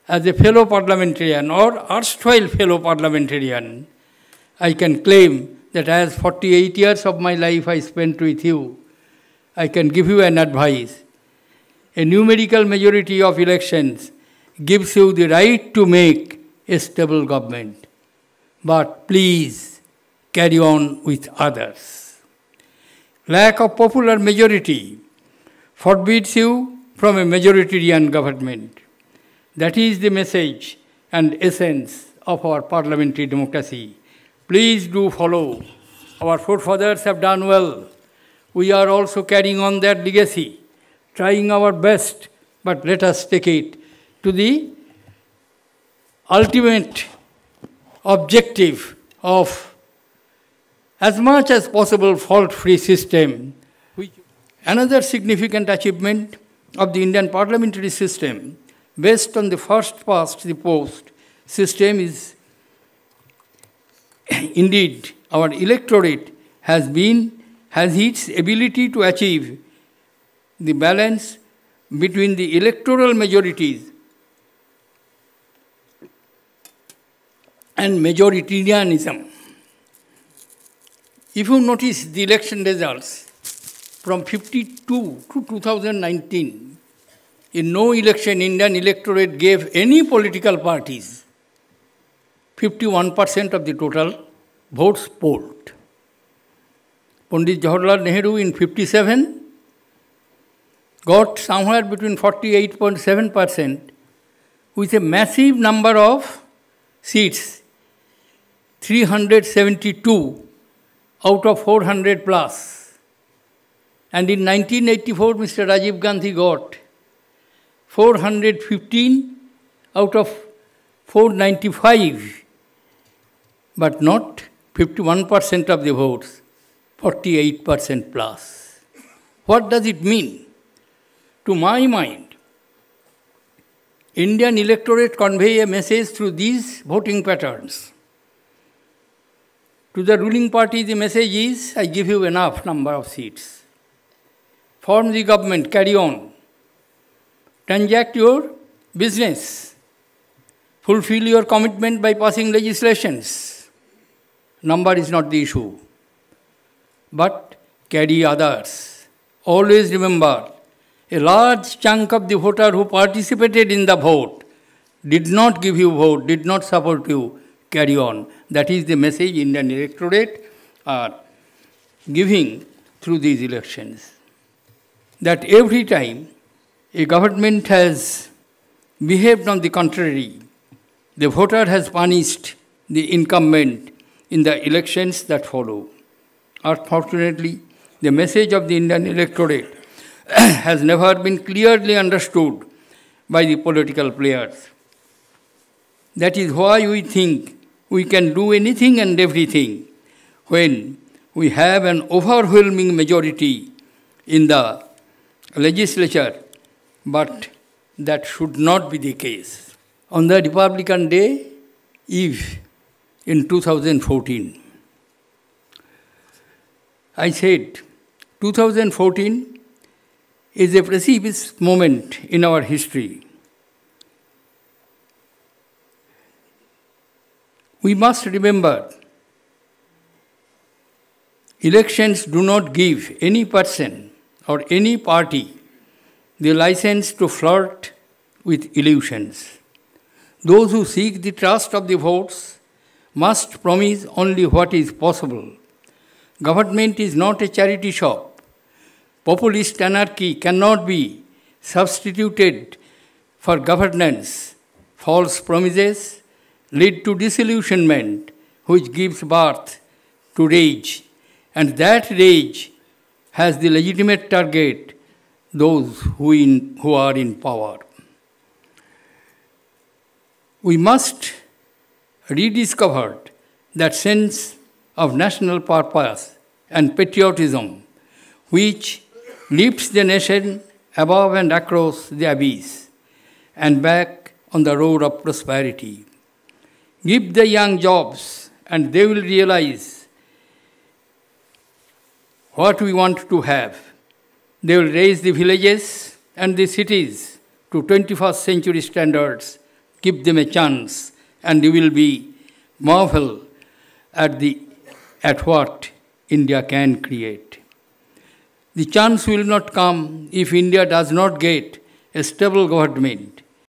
as a fellow parliamentarian or erstwhile fellow parliamentarian, I can claim that as 48 years of my life I spent with you, I can give you an advice. A numerical majority of elections gives you the right to make a stable government. But please carry on with others. Lack of popular majority forbids you from a majoritarian government. That is the message and essence of our parliamentary democracy. Please do follow. Our forefathers have done well. We are also carrying on their legacy, trying our best, but let us take it to the ultimate objective of as much as possible fault-free system. Another significant achievement of the Indian parliamentary system based on the first past the post system is indeed our electorate has its ability to achieve the balance between the electoral majorities and majoritarianism. If you notice the election results from 52 to 2019, in no election Indian electorate gave any political parties 51% of the total votes polled. Pandit Jawaharlal Nehru in 57 got somewhere between 48.7% with a massive number of seats, 372 out of 400 plus. And in 1984, Mr. Rajiv Gandhi got 415 out of 495, but not 51% of the votes, 48% plus. What does it mean? To my mind, Indian electorate convey a message through these voting patterns. To the ruling party, the message is, I give you enough number of seats. Form the government, carry on. Transact your business. Fulfill your commitment by passing legislations. Number is not the issue. But carry others. Always remember, a large chunk of the voter who participated in the vote did not give you vote, did not support you, carry on. That is the message Indian electorate are giving through these elections. That every time a government has behaved on the contrary, the voter has punished the incumbent in the elections that follow. Unfortunately, the message of the Indian electorate has never been clearly understood by the political players. That is why we think we can do anything and everything when we have an overwhelming majority in the legislature, but that should not be the case. On the Republican Day Eve in 2014, I said 2014 is a precipice moment in our history. We must remember, elections do not give any person or any party the license to flirt with illusions. Those who seek the trust of the votes must promise only what is possible. Government is not a charity shop. Populist anarchy cannot be substituted for governance. False promises lead to disillusionment, which gives birth to rage. And that rage has the legitimate target, those who are in power. We must rediscover that sense of national purpose and patriotism which lifts the nation above and across the abyss and back on the road of prosperity. Give the young jobs and they will realize what we want to have. They will raise the villages and the cities to 21st century standards Give them a chance, and you will be marvel at what India can create. The chance will not come if India does not get a stable government